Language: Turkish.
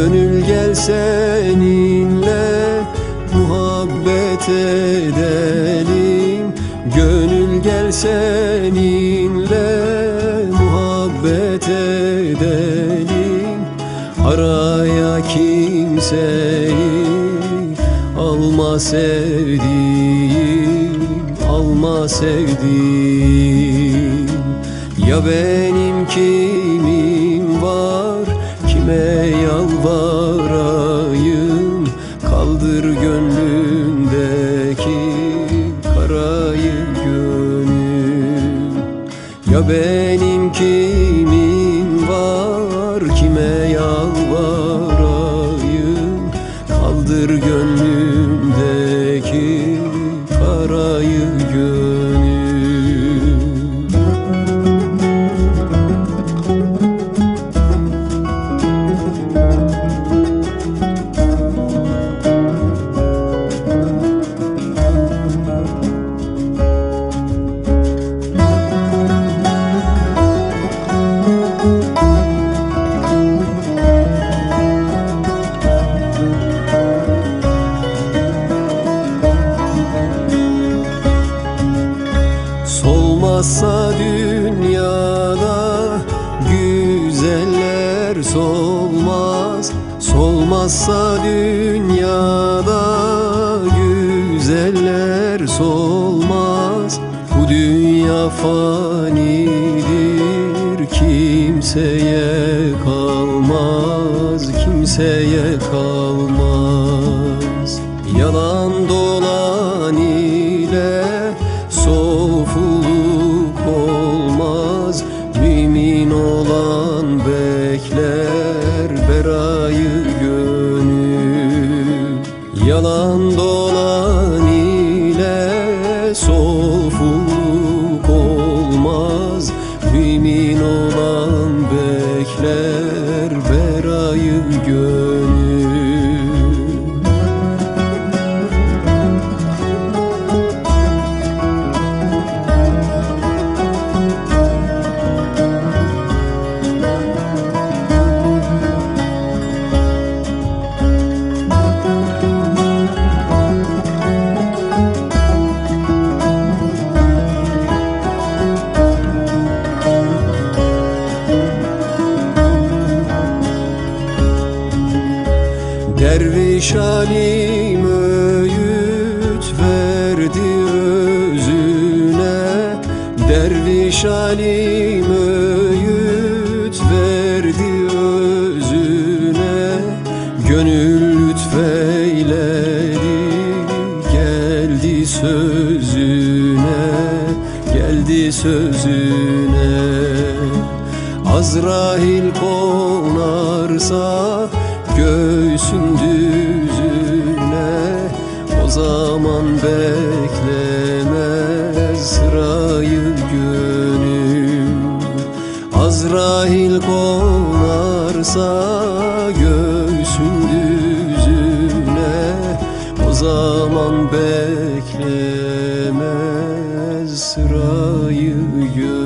Gönül gel seninle muhabbet edelim. Gönül gel seninle muhabbet edelim. Araya kimseyi alma sevdiğim, alma sevdiğim. Ya benim kimim var, kime yalvarayım? Kaldır gönlümdeki karayı gönül. Ya benim kimim var, kime yalvarayım? Kaldır gönlümdeki karayı gönül. Solmazsa dünyada güzeller solmaz. Solmazsa dünyada güzeller solmaz. Bu dünya fanidir, kimseye kalmaz, kimseye kalmaz. Yalan dolan ile sofuluk olmaz. Mümin olan bekler berayı gönül. Yalan dolan ile sofuluk olmaz. Mümin olan bekler berayı gönül. Derviş alim öğüt verdi özüne. Derviş alim öğüt verdi özüne. Gönül lütfeyledi geldi sözüne, geldi sözüne. Azrail konarsa göğsün düzüne, o zaman beklemez sırayı gönül. Azrail konarsa göğsün düzüne, o zaman beklemez sırayı gönül.